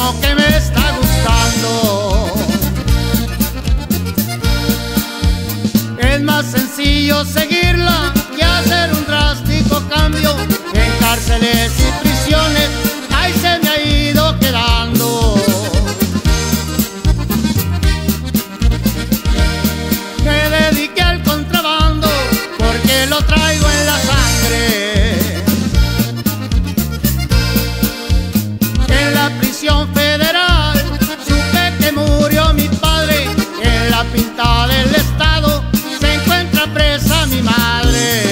uno que me está gustando. Es más sencillo seguirla que hacer un drástico cambio. En cárceles y prisiones ahí se me ha ido quedando. Me dediqué al contrabando porque lo traigo en la sangre. En la prisión federal supe que murió mi padre. En la Pinta del Estado se encuentra presa mi madre.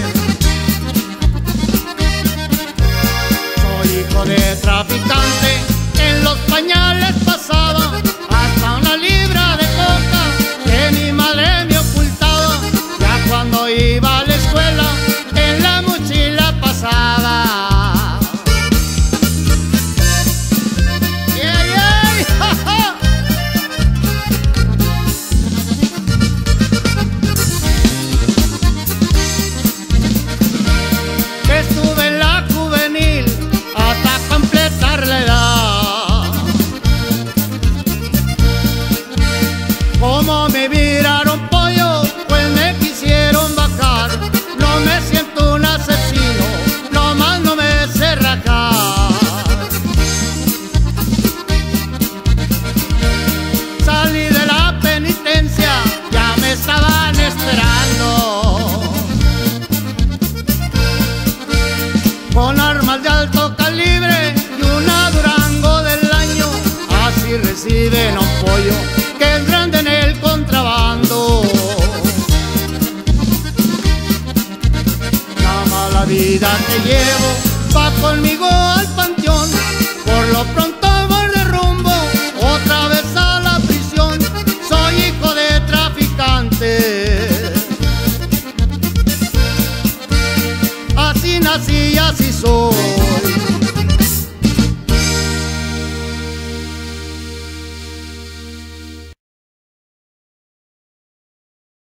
Soy hijo de traficante, en los pañales pasaba hasta una libra de coca que mi madre me ocultaba. Ya cuando iba a la escuela en la mochila pasaba. ¡Ey, ey! ¡Ja, ja! Estuve en la juvenil hasta completar la edad. Como me viraron pollo, pues me quisieron bajar. No me siento un asesino, nomás no me sé rajar. Salí de la penitencia, ya me estaban esperando. Con armas de alto calibre y una Durango del año, así reciben un pollo que es grande en el contrabando. La mala vida que llevo va conmigo al panteón. Por lo pronto voy de rumbo otra vez a la prisión. Soy hijo de traficante, así nací y así soy.